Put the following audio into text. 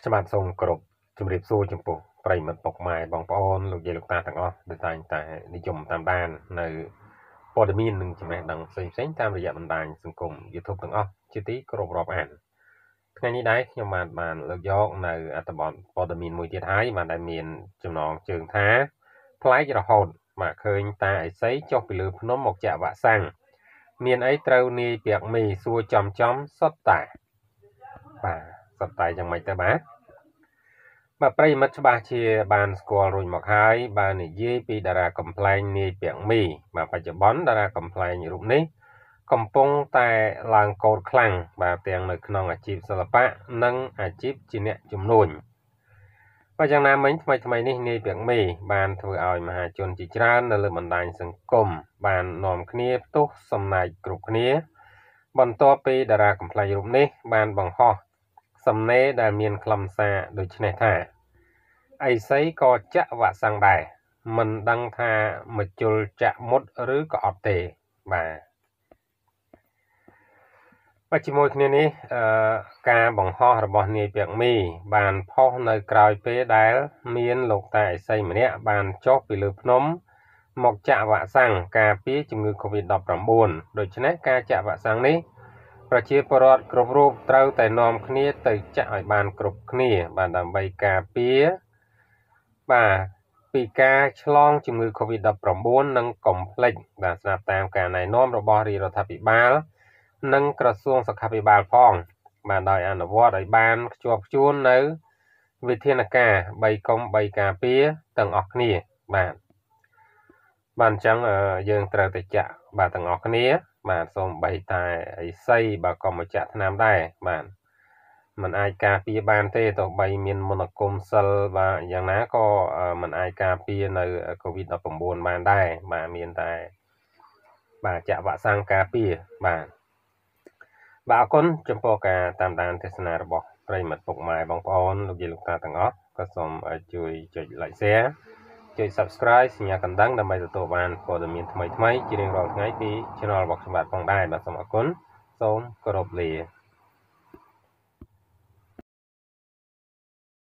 สมาร์ทโฟนกรบจุดเรียบสู้จมปุปริมาณปกไม้บองปอนลูกเยลูกตาต่างอ้อโดยแต่นิยมตามบ้านในปอดมีนหนึ่งใช่ไหมดังเซ็งตามระยะบันไดสังคมยูทูบต่างอ้อจิตติกรบรอบอ่านថ្ងៃនេះដែរខ្ញុំបានលើកយកនៅអត្ថបទព័ត៌មានមួយទៀតហើយបានដែលមានចំណងជើងថាផ្លែករហូតមកឃើញតាឥសីចុះពីលើភ្នំមកចាក់វ៉ាក់សាំងមានអីត្រូវនាយពាក់មីសួរចំសុតតែបាទសុតតែយ៉ាងម៉េចទៅបាទប្រិមិត្តច្បាស់ជាបានស្គាល់រួចមកហើយបាននិយាយពីតារាកំ pl ែងនាយពាក់មីបាទបច្ចុប្បន្នតារាកំ pl ែងរូបនេះកំពុងតែឡើងកោតខ្លាំងបាទទាំងនៅក្នុងអាជីពសិល្បៈនិងអាជីពជាអ្នកជំនួញបើយ៉ាងណាមិញថ្មីនេះនាយពាក់មីបានធ្វើឲ្យមហាជនជាច្រើននៅលើបណ្ដាញសង្គមបាននាំគ្នាផ្ទុះសំណាយគ្រប់គ្នាបន្ទាប់ពីតារាកំ pl ែងរូបនេះបានបង្ហោះសំណេរដែលមានខ្លឹមសារដូចនេះថាឥសីក៏ចាក់វ៉ាក់សាំងដែរមិនដឹងថាមជុលចាក់មុតឬក៏អត់ទេបាទជាមួយគ្នានេះការបង្ហោះរបស់នាយពាក់មីបានផុសនៅក្រោយពេលដែលមានលោកតាឥសីម្នាក់បានចុះពីលើភ្នំមកចាក់វ៉ាក់សាំងការពារជំងឺ Covid-19 ដូច្នេះការចាក់វ៉ាក់សាំងនេះប្រជាពលរដ្ឋគ្រប់រូបត្រូវតែនាំគ្នាទៅចាក់ឲ្យបានគ្រប់គ្នាបាទដើម្បីការពារបាទពីការឆ្លងជំងឺ Covid-19 និងកុំភ្លេចបាទស្រាប់តាមការណែនាំរបស់រាជរដ្ឋាភិបាលនិងក្រសួងសុខាភិបាលផងបាទដោយអនុវត្តឲ្យបានខ្ជាប់ខ្ជួននៅវិធានការ3កុំ3ការពារទាំងអស់គ្នាបាទអញ្ចឹងយើងត្រូវតែចាក់បាទទាំងអស់គ្នាបាទសូមបីតែឥសីបាទក៏មកចាក់ថ្នាំដែរបាទมันអាចការពារបានទេទោះបីមានមន្តអាគមសិលបាទយ៉ាងណាក៏มันអាចការពារនៅ COVID-19 បានដែរបាទមានតែបាទចាក់វ៉ាក់សាំងការពារបាទអរគុណចំពោះការតាមដានទស្សនារបស់ប្រិយមិត្តពុកម៉ែបងប្អូនលោកយាយលោកតាទាំងអស់ក៏សូមជួយចុច like share ចុច subscribe សញ្ញាកណ្ដឹងដើម្បីទទួលបានព័ត៌មានថ្មីៗជារៀងរាល់ថ្ងៃពី channel របស់ខ្ញុំបាទផងដែរបាទសូមអរគុណសូមគោរពលា